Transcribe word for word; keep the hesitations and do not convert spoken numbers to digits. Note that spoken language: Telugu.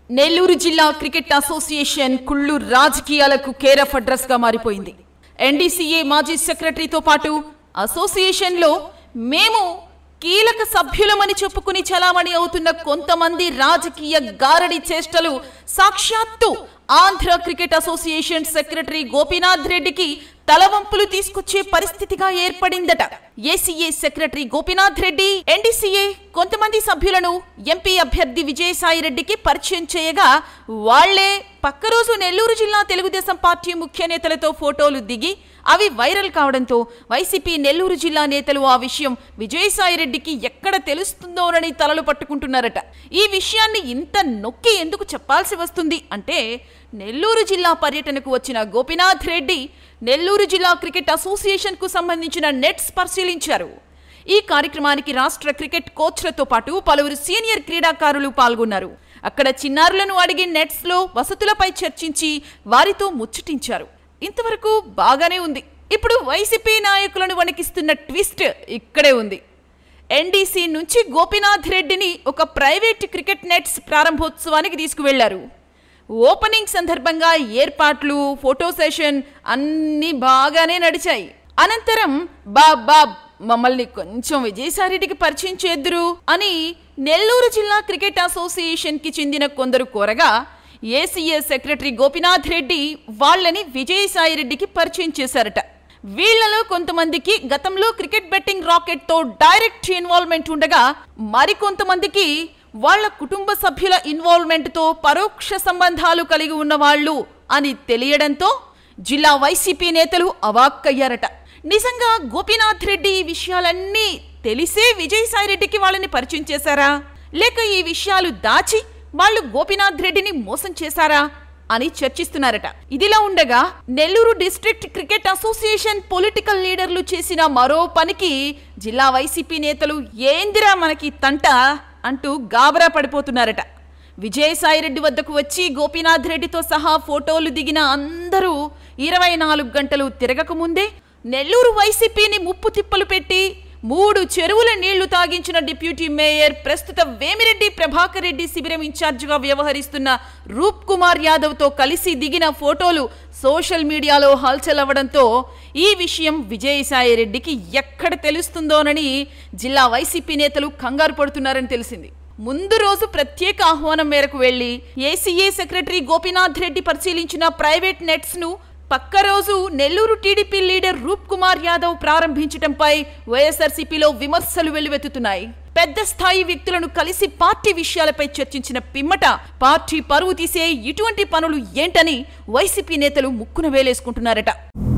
నెల్లూరు జిల్లా క్రికెట్ అసోసియేషన్ కుళ్ళు రాజకీయాలకు కేర్ ఆఫ్ అడ్రస్ గా మారిపోయింది. ఎన్డీసీఏ మాజీ సెక్రటరీతో పాటు అసోసియేషన్లో మేము కీలక సభ్యులమని చెప్పుకుని చలామణి అవుతున్న కొంతమంది రాజకీయ గారడి చేష్టలు సాక్షాత్తు Andhra cricket association secretary Gopinath రెడ్డికి తలవంపులు తీసుకొచ్చే పరిస్థితిగా ఏర్పడిందట. ACA secretary Gopinath Reddy NDCA కొంతమంది సభ్యులను ఎంపీ అభ్యర్థి విజయసాయి రెడ్డికి పరిచయం చేయగా వాళ్లే పక్క రోజు నెల్లూరు జిల్లా తెలుగుదేశం పార్టీ ముఖ్య నేతలతో ఫోటోలు దిగి అవి వైరల్ కావడంతో వైసీపీ నెల్లూరు జిల్లా నేతలు ఆ విషయం విజయసాయి రెడ్డికి ఎక్కడ తెలుస్తుందోనని తలలు పట్టుకుంటున్నారట. ఈ విషయాన్ని ఇంత నొక్కి ఎందుకు చెప్పాల్సి వస్తుంది అంటే, నెల్లూరు జిల్లా పర్యటనకు వచ్చిన గోపీనాథ్ రెడ్డి నెల్లూరు జిల్లా క్రికెట్ అసోసియేషన్ కు సంబంధించిన నెట్స్ పరిశీలించారు. ఈ కార్యక్రమానికి రాష్ట్ర క్రికెట్ కోచ్లతో పాటు పలువురు సీనియర్ క్రీడాకారులు పాల్గొన్నారు. అక్కడ చిన్నారులను అడిగి నెట్స్ లో వసతులపై చర్చించి వారితో ముచ్చటించారు. ఇంతవరకు బాగానే ఉంది. ఇప్పుడు వైసీపీ నాయకులను వణికిస్తున్న ట్విస్ట్ ఇక్కడే ఉంది. ఎన్డీసీ నుంచి గోపీనాథ్ రెడ్డిని ఒక ప్రైవేట్ క్రికెట్ నెట్స్ ప్రారంభోత్సవానికి తీసుకువెళ్లారు. ఓపెనింగ్ సందర్భంగా ఏర్పాట్లు, ఫోటో సెషన్ అన్నీ బాగానే నడిచాయి. అనంతరం బాబ్ బాబ్ మమ్మల్ని కొంచెం విజయసాయిరెడ్డికి పరిచయం చేద్దురు అని నెల్లూరు జిల్లా క్రికెట్ అసోసియేషన్ కి చెందిన కొందరు కోరగా ఏసీఏ సెక్రటరీ గోపీనాథ్ రెడ్డి వాళ్లని విజయసాయిరెడ్డికి పరిచయం చేశారట. వీళ్లలో కొంతమందికి గతంలో క్రికెట్ బెట్టింగ్ రాకెట్ తో డైరెక్ట్ ఇన్వాల్వ్మెంట్ ఉండగా మరికొంతమందికి వాళ్ల కుటుంబ సభ్యుల ఇన్వాల్వ్మెంట్ తో పరోక్ష సంబంధాలు కలిగి ఉన్నవాళ్లు అని తెలియడంతో జిల్లా వైసీపీ నేతలు అవాక్కయ్యారట. నిజంగా గోపీనాథ్ రెడ్డి ఈ విషయాలన్నీ తెలిసే విజయసాయిరెడ్డికి వాళ్ళని పరిచయం చేశారా, లేక ఈ విషయాలు దాచి వాళ్ళు గోపీనాథ్ రెడ్డిని మోసం చేశారా అని చర్చిస్తున్నారట. ఇదిలా ఉండగా Nellore district cricket association political లీడర్లు చేసిన మరో పనికి జిల్లా వైసీపీ నేతలు ఏందిరా మనకి తంట అంటూ గాబరా పడిపోతున్నారట. విజయసాయిరెడ్డి వద్దకు వచ్చి గోపీనాథ్ రెడ్డితో సహా ఫోటోలు దిగిన అందరూ ఇరవై నాలుగు గంటలు తిరగకముందే నెల్లూరు వైసీపీని ముప్పు తిప్పలు పెట్టి మూడు చెరువుల నీళ్లు తాగించిన డిప్యూటీ మేయర్, ప్రస్తుత వేమిరెడ్డి ప్రభాకర్ రెడ్డి శిబిరం ఇన్ఛార్జిగా వ్యవహరిస్తున్న రూప్ కుమార్ యాదవ్ తో కలిసి దిగిన ఫోటోలు సోషల్ మీడియాలో హల్చల్ అవ్వడంతో ఈ విషయం విజయసాయి రెడ్డికి ఎక్కడ తెలుస్తుందోనని జిల్లా వైసీపీ నేతలు కంగారు పడుతున్నారని తెలిసింది. ముందు రోజు ప్రత్యేక ఆహ్వానం మేరకు వెళ్లి ఏసీఏ సెక్రటరీ గోపీనాథ్ రెడ్డి పరిశీలించిన ప్రైవేట్ నెట్స్ ను పక్క రోజు నెల్లూరు టీడీపీ లీడర్ రూప్ కుమార్ యాదవ్ ప్రారంభించడంపై వైఎస్ఆర్సీపీలో విమర్శలు వెల్లువెత్తుతున్నాయి. పెద్ద స్థాయి వ్యక్తులను కలిసి పార్టీ విషయాలపై చర్చించిన పిమ్మట పార్టీ పరువు తీసే ఇటువంటి పనులు ఏంటని వైసీపీ నేతలు ముక్కున వేలేసుకుంటున్నారట.